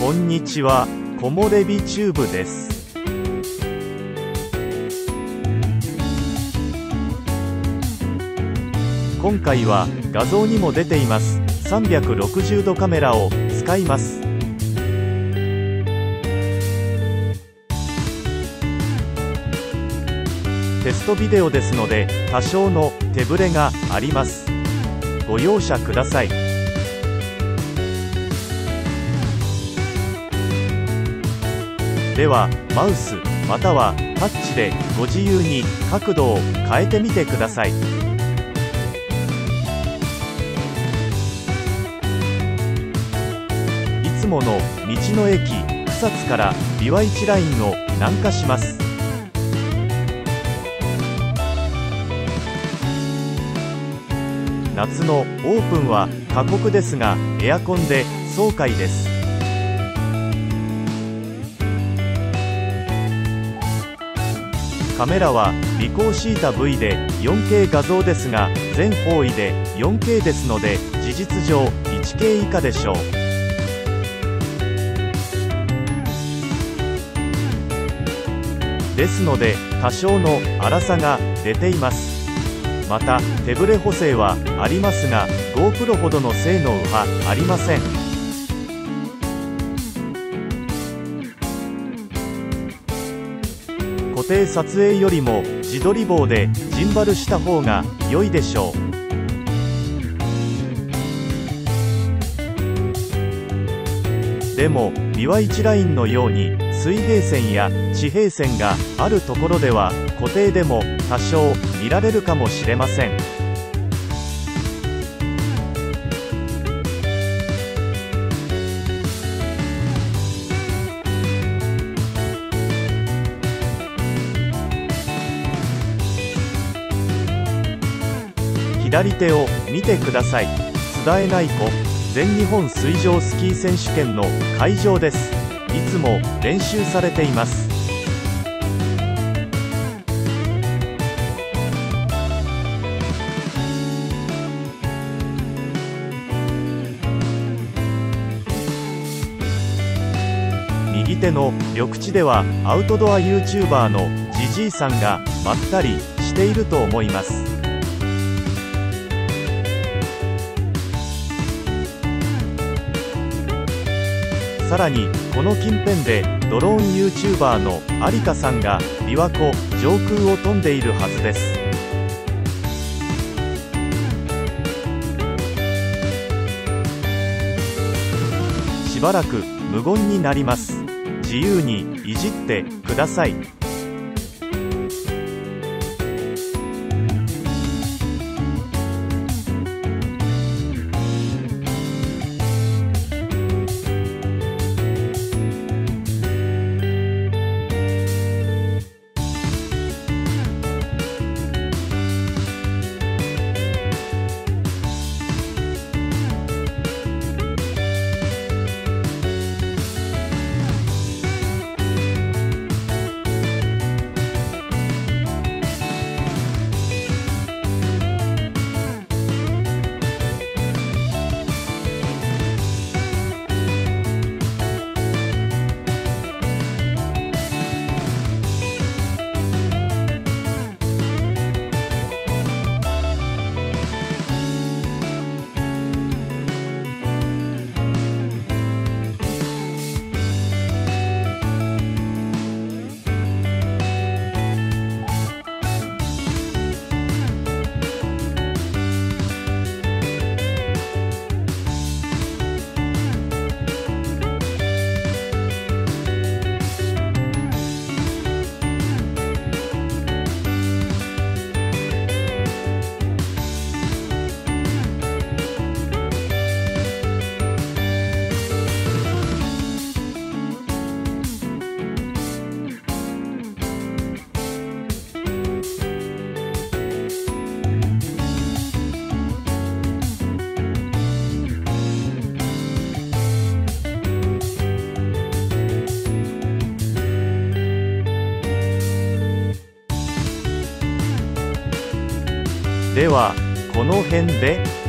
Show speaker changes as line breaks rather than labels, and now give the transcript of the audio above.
こんにちは、木漏れ日チューブです。今回は画像にも出ています360度カメラを使います。テストビデオですので多少の手ぶれがあります。ご容赦ください。ではマウスまたはタッチでご自由に角度を変えてみてください。いつもの道の駅草津から琵琶一ラインを南下します。夏のオープンは過酷ですがエアコンで爽快です。カメラはリコーシータ V で 4K 画像ですが全方位で 4K ですので事実上 1K 以下でしょう。ですので多少の粗さが出ています。また手ブレ補正はありますが GoPro ほどの性能はありません。固定撮影よりも自撮り棒でジンバルした方が良いでしょう。でも琵琶一ラインのように水平線や地平線があるところでは固定でも多少見られるかもしれません。左手を見てください。津田江内湖全日本水上スキー選手権の会場です。いつも練習されています。右手の緑地ではアウトドア YouTuber のジジイさんがまったりしていると思います。さらにこの近辺でドローン YouTuber のアリカさんが琵琶湖上空を飛んでいるはずです。しばらく無言になります。自由にいじってください。ではこの辺で。